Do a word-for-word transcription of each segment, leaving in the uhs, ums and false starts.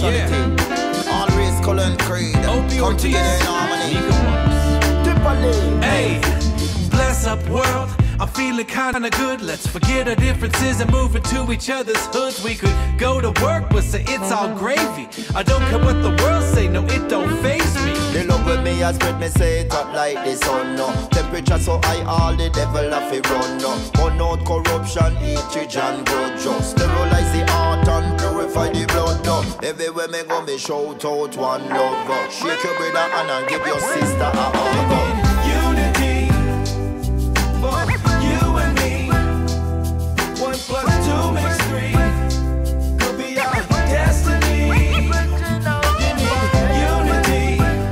unity. Yeah. All race, color, and creed. Come together in harmony. Nico Marks. Tippa. Hey, bless up world. I'm feeling kinda good. Let's forget our differences and move into each other's hoods. We could go to work, but say it's all gravy. I don't care what the world say, no, it don't faze me. The love with me has spread me say it up like the sun, no. Temperature so high, all the devil have to run, no. Burn out corruption, hatred and grudge, no. Sterilize the heart and purify the blood, no. Everywhere me go, me shout out one love, no. Shake your brother hand and give your sister a hug, no. Unity for you and me. One plus two makes three. Could be our destiny. Unity,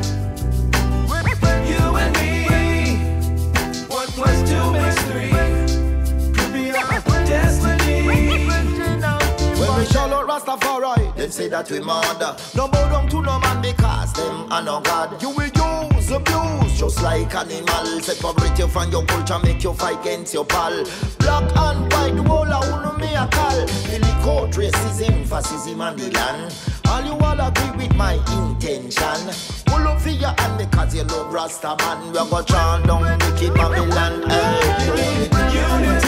you and me. One plus two makes three. Could be our destiny. When we shout out Rastafari, them say that we murder. No bow down to no man because them are no God. You will use, abuse, just like animals. Separate you from your culture, make you fight against your pal. Black and white, the whole of who me a call. Philly court, racism, fascism and the land. All you all agree with my intention. Pull up for your hand because you love Rasta man. We go chant down wicked Babylon. Hey. Unity.